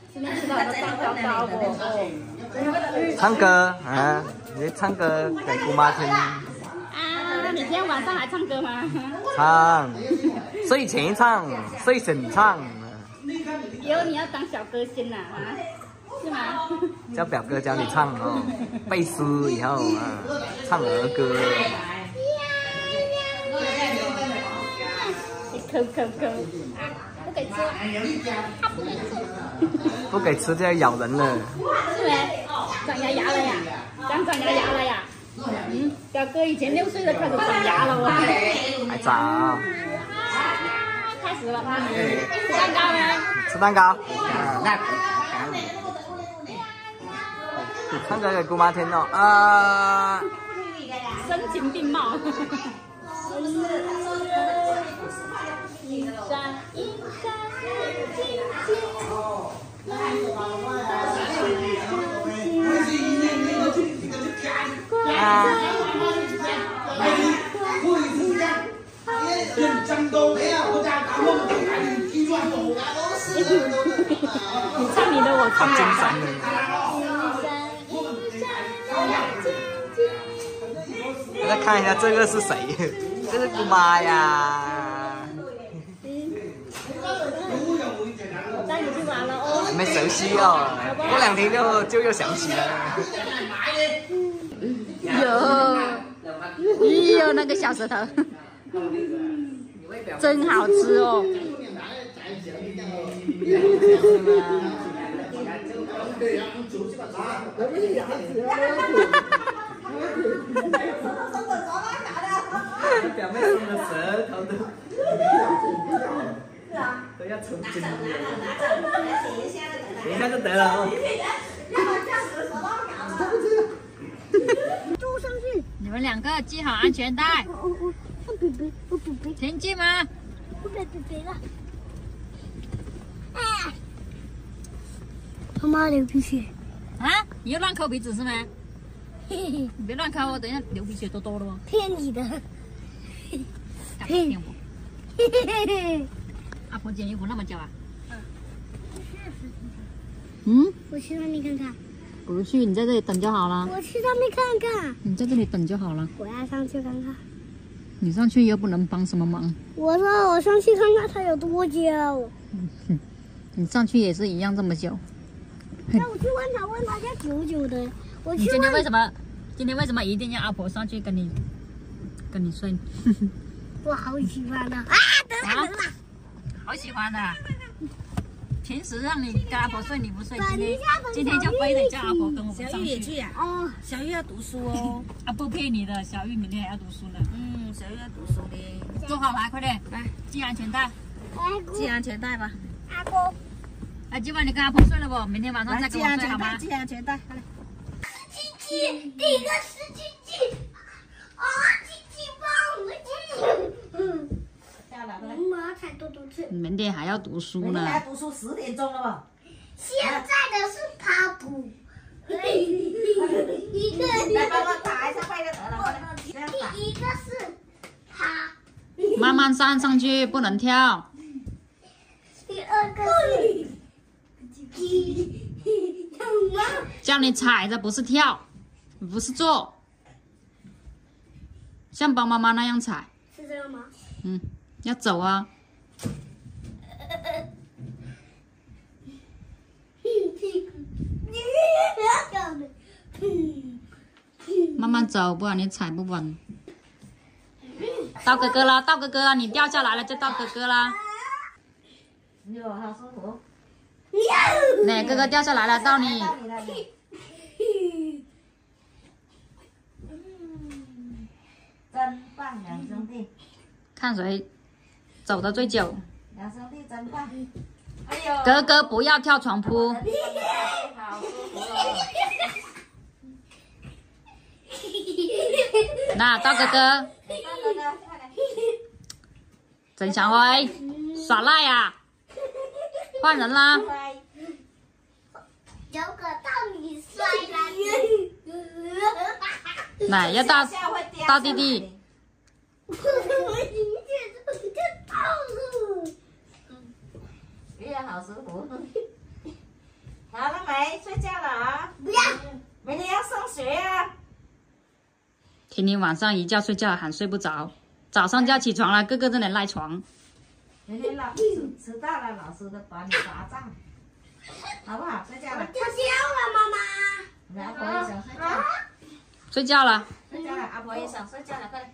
今天吃到的蛋糕糕哦。 唱歌啊，你唱歌给姑妈听。 啊，你今天晚上还唱歌吗？ 唱，睡前唱，睡醒唱。 以后你要当小歌星啦，啊，是吗？ 叫表哥教你唱哦，背诗以后啊，唱儿歌。 抠，不给吃，他不给吃。 不给吃就要咬人了。 是没？长牙了呀？长牙了呀？嗯，表哥以前6岁就开始长牙了哦。 还早。 开始了，吃蛋糕吗？ 吃蛋糕。那。唱歌给姑妈听哦啊！ 声情并茂。一闪一闪亮晶晶，你唱你的，我唱我再看一下这个是谁？这是姑妈呀。 带你去玩了哦。 还没熟悉哦，过2天就又想起了。 有那个小舌头，真好吃哦。 表妹送的舌头都要抽筋了，等一下就得了哦。 坐上去，你们2个系好安全带。我宝贝，前进吗？我宝贝了。啊！他妈流鼻血啊！你又乱抠鼻子是吗？嘿嘿，你别乱抠哦，等一下流鼻血多了哦。骗你的。骗我！阿婆剪衣服那么久啊？嗯？我去那边看看。不去，你在这里等就好了。我去那边看看。你在这里等就好了。我要上去看看。你上去又不能帮什么忙。我说我上去看看它有多久。你上去也是一样这么久。那我去问他家久久的。我去。今天为什么一定要阿婆上去跟你睡？我好喜欢的啊！得了，好喜欢的。平时让你跟阿婆睡，你不睡，今天就非得叫阿婆跟我们上去。 小玉也去呀？哦，小玉要读书哦。 啊，不骗你的，小玉明天还要读书呢。 嗯，小玉要读书的。 坐好来，快点，来系安全带。 系安全带吧。 阿婆，哎，今晚你跟阿婆睡了不？明天晚上再跟我睡好吗？ 系安全带，快来。 第一个是鸡鸡，啊，鸡鸡棒，妈才多吃。明天还要读书呢。 明天还要读书，10点钟了吧？ 现在的是跑步。一个， 来帮我打一下快点得了， 第一个是他。 慢慢上去，不能跳。 第2个是叫你踩的不是跳，不是坐，像帮妈妈那样踩。 是这样吗？ 嗯，要走啊。慢慢走，不然你踩不稳。到哥哥了，到哥哥了，你掉下来了就到哥哥啦。 哟，好舒服。 哪哥哥掉下来了，到你。 真棒，两兄弟。 看谁走的最久。 两兄弟真棒。 哎呦， 哥哥不要跳床铺。 好舒服哦。 那到哥哥。曾小辉耍赖呀！换人啦。 有个到你摔了。 来，要到弟弟。 我一见就到了。 好舒服。 来睡觉了啊！不要，明天要上学啊。 天天晚上一觉睡觉喊睡不着，早上就要起床了，个个在那赖床。 明天老师迟到了，老师都把你罚站，好不好？睡觉了。睡觉了，妈妈。阿婆也想睡觉。 睡觉了。 睡觉了，阿婆也想睡觉了，快点。